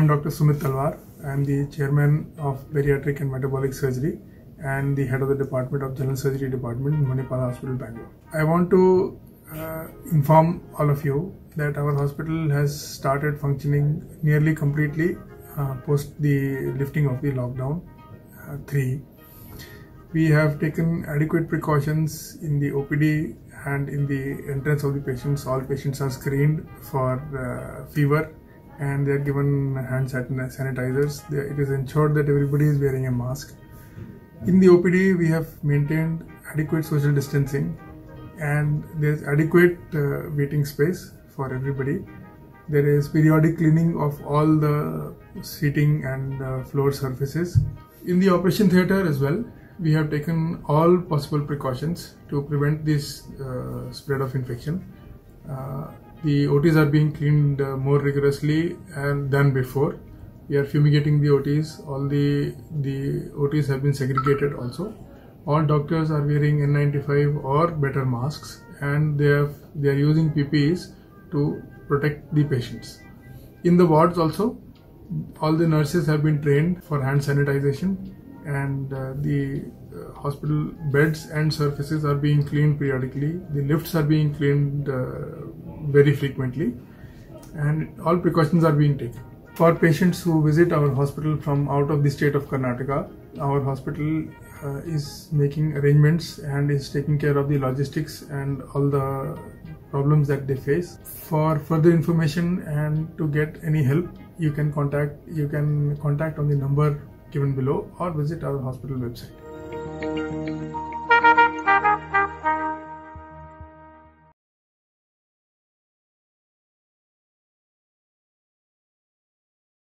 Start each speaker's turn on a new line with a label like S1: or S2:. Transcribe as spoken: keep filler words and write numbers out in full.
S1: am Doctor Sumit Talwar. I am the chairman of Bariatric and Metabolic Surgery and the head of the Department of General Surgery Department in Manipal Hospital, Bangalore. I want to uh, inform all of you that our hospital has started functioning nearly completely uh, post the lifting of the lockdown uh, three. We have taken adequate precautions in the O P D and in the entrance of the patients. All patients are screened for uh, fever and they are given hand sanitizers. They, it is ensured that everybody is wearing a mask. In the O P D, we have maintained adequate social distancing and there is adequate uh, waiting space for everybody. There is periodic cleaning of all the seating and uh, floor surfaces. In the operation theatre as well, we have taken all possible precautions to prevent this uh, spread of infection. Uh, the O Ts are being cleaned uh, more rigorously and than before. We are fumigating the O Ts. All the the O Ts have been segregated also. All doctors are wearing N ninety-five or better masks, and they have they are using P P Es to protect the patients. In the wards also, all the nurses have been trained for hand sanitization, and uh, the uh, hospital beds and surfaces are being cleaned periodically. The lifts are being cleaned uh, very frequently, and all precautions are being taken. For patients who visit our hospital from out of the state of Karnataka, our hospital uh, is making arrangements and is taking care of the logistics and all the problems that they face. For further information and to get any help, you can contact you can contact on the number given below or visit our hospital website.